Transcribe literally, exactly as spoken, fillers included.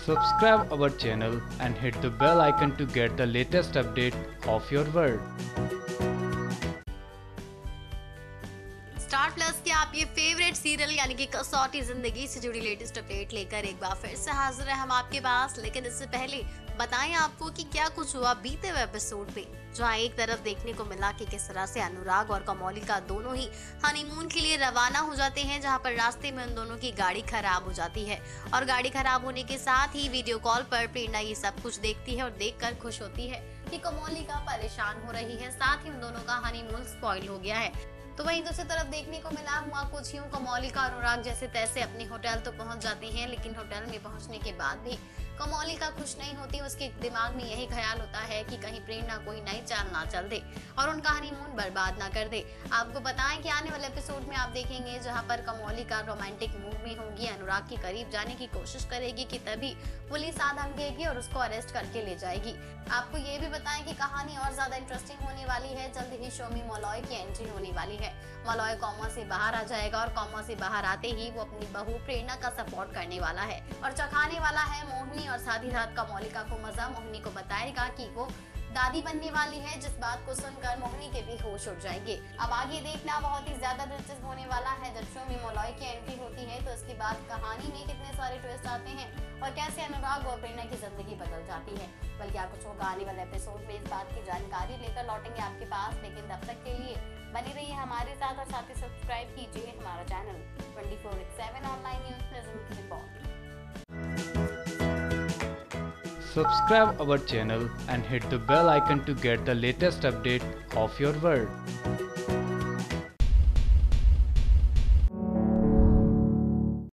Subscribe our channel and hit the bell icon to get the latest update of your world. Star plus के आप ये favourite serial यानी कि कसौटी जिंदगी से जुड़ी लेटेस्ट अपडेट लेकर एक बार फिर से हाजिर है हम आपके पास। लेकिन इससे पहले बताएं आपको कि क्या कुछ हुआ बीते हुए एपिसोड में, जहां एक तरफ देखने को मिला कि किस तरह से अनुराग और कमौलिका दोनों ही हनीमून के लिए रवाना हो जाते हैं, जहां पर रास्ते में उन दोनों की गाड़ी खराब हो जाती है और गाड़ी खराब होने के साथ ही वीडियो कॉल पर प्रेरणा ये सब कुछ देखती है और देखकर खुश होती है कि कमौलिका परेशान हो रही है, साथ ही उन दोनों का हनीमून स्पॉइल हो गया है। तो वहीं दूसरी तरफ देखने को मिला हुआ कुछ यूं कमौलिका और अनुराग जैसे तैसे अपने होटल तो पहुंच जाते हैं, लेकिन होटल में पहुंचने के बाद भी कमौलिका खुश नहीं होती। उसके दिमाग में यही ख्याल होता है कि कहीं प्रेरणा कोई नई चाल ना चल दे और उनका हनीमून बर्बाद ना कर दे। आपको बताएं कि आने वाले एपिसोड में आप देखेंगे जहां पर कमौलिका रोमांटिक मूड में होगी, अनुराग के करीब जाने की कोशिश करेगी कि तभी पुलिस आ धमकेगी और उसको अरेस्ट करके ले जाएगी। आपको ये भी बताएं कि कहानी और ज्यादा इंटरेस्टिंग होने वाली है। जल्द ही शो में मलॉय की एंट्री होने वाली है। मलॉय कॉमा से बाहर आ जाएगा और कॉमा से बाहर आते ही वो अपनी बहू प्रेरणा का सपोर्ट करने वाला है और चखाने वाला है मोहिनी और साथ ही साथ कमौलिका को मजा। मोहिनी को बताएगा कि वो दादी बनने वाली है, जिस बात को सुनकर मोहिनी के भी होश उड़ जाएंगे। अब आगे देखना बहुत ही ज्यादा दिलचस्प होने वाला है। जब शो में मलॉय की एंट्री होती है तो उसके बाद कहानी में कितने सारे ट्विस्ट आते हैं और कैसे अनुराग और प्रेरणा की जिंदगी बदल जाती है। बल्कि क्या कुछ होगा आने वाले एपिसोड में, इस बात की जानकारी लेकर लौटेंगे आपके पास। लेकिन तब तक के लिए बने रहिए हमारे साथ और साथ ही सब्सक्राइब कीजिए हमारा channel twenty four by seven online news report. Subscribe our channel and hit the bell icon to get the latest update of your world.